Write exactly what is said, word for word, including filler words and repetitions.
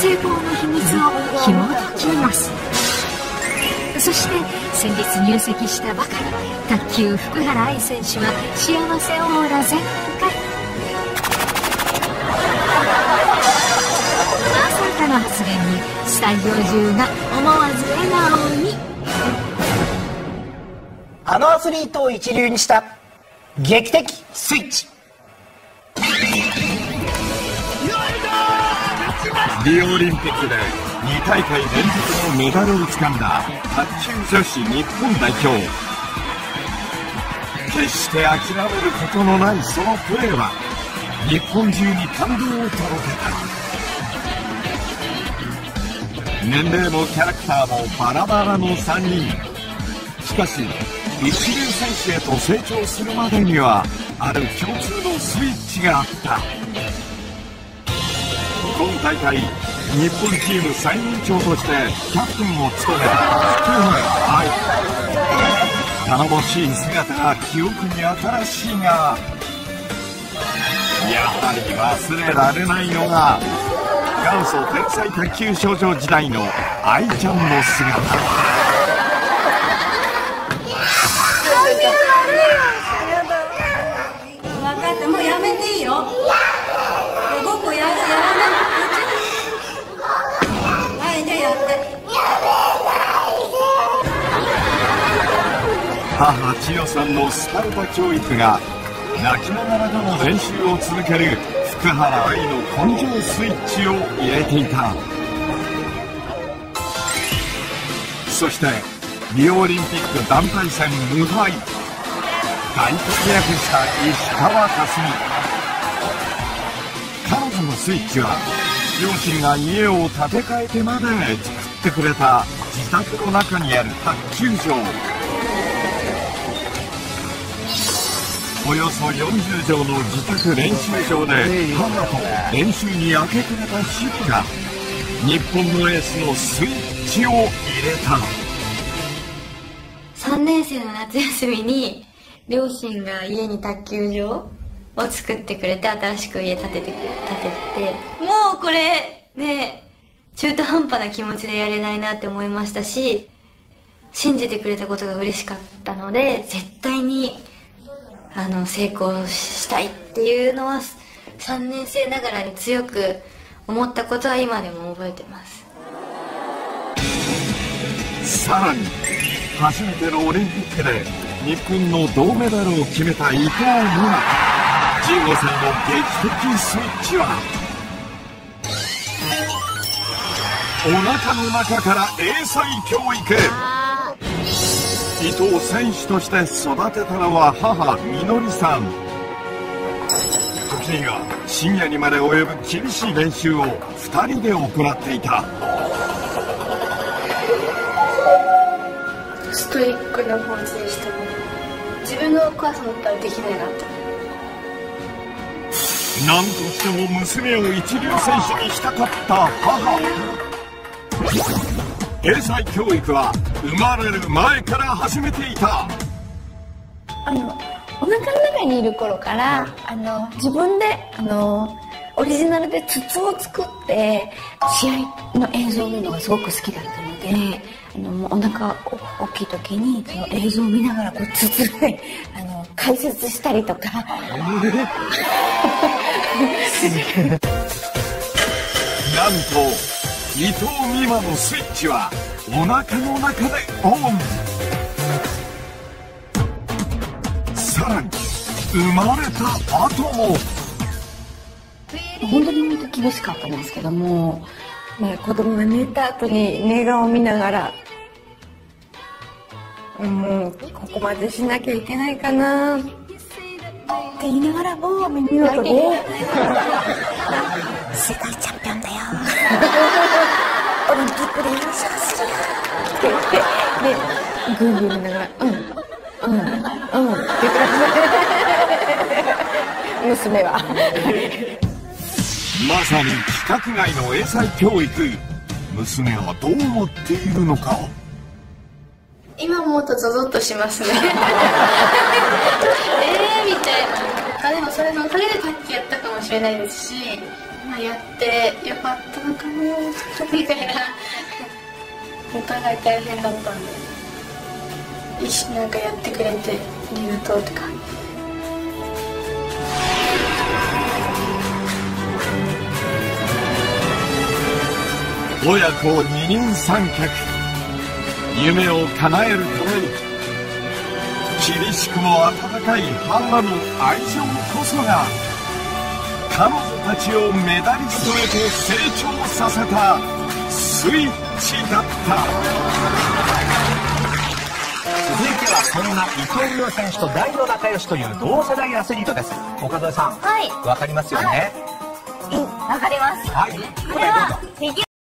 成功の秘密を紐解きます。そして先日入籍したばかり卓球福原愛選手は幸せオーラ全開。まさかの発言にスタジオ中が思わず笑顔に。 あのアスリートを一流にした劇的スイッチ。 リオオリンピックでに大会連続のメダルをつかんだ卓球女子日本代表。決して諦めることのないそのプレーは日本中に感動を届けた。年齢もキャラクターもバラバラのさんにん。しかし一流選手へと成長するまでにはある共通のスイッチがあった。今大会日本チーム最年長としてキャプテンを務めた福原愛。頼もしい姿が記憶に新しいが、やはり忘れられないのが元祖天才卓球少女時代の愛ちゃんの姿。 分かった、もうやめていいよ。僕やるやらない。はい、じゃあやって。 母千代さんのスパルタ教育が泣きながらでも練習を続ける福原愛の根性スイッチを入れていた。そしてリオオリンピック団体戦無敗、大活躍した石川佳純。彼女のスイッチは両親が家を建て替えてまで作ってくれた自宅の中にある卓球場。およそよんじゅうじょうの自宅練習場で母と練習に明け暮れた日々が日本のエースのスイッチを入れた。 さんねん生の夏休みに両親が家に卓球場を作ってくれて、新しく家建てて建てて、もうこれね、中途半端な気持ちでやれないなって思いましたし、信じてくれたことが嬉しかったので、絶対にあの成功したいっていうのはさんねん生ながらに強く思ったことは今でも覚えてます。 さらに初めてのオリンピックで日本の銅メダルを決めた伊藤美誠。じゅうごさいの劇的スイッチはお腹の中から英才教育。伊藤選手として育てたのは母みのりさん。時には深夜にまで及ぶ厳しい練習をふたりで行っていた。 ストイックな感じでしたね。自分のお母さんだったらできないなって。 何としても娘を一流選手にしたかった母。英才教育は生まれる前から始めていた。 あのお腹の中にいる頃からあの自分であのオリジナルで筒を作って試合の映像を見るのがすごく好きだったので、あのお腹大きい時にその映像を見ながらこう筒であの解説したりとか。 なんと伊藤美誠のスイッチはお腹の中でオン。さらに生まれた後も本当に本当厳しかったんですけども、まあ、子供が寝た後に寝顔を見ながら、うん、ここまでしなきゃいけないかなって言いながらも耳元で世界チャンピオンだよオリンピックで優勝するよって言ってでグーグー見ながらうんうんうんって言って娘はまさに規格外の英才教育。娘はどう思っているのか。 今思うとゾゾッとしますねえーみたいな。でもそれのおかげで卓球やったかもしれないですし、 まあ、やってよかったのかなみたいなお互い大変だったんで一緒なんかやってくれてありがとうって感じ。 親子二人三脚、夢を叶えるために厳しくも温かい母の愛情こそが彼女たちをメダリストへと成長させたスイッチだった。 続いてはそんな伊藤美誠選手と大の仲良しという同世代アスリートです。岡添さん、 はい、 わかりますよね。 わかります。 はい、 これはフィギュ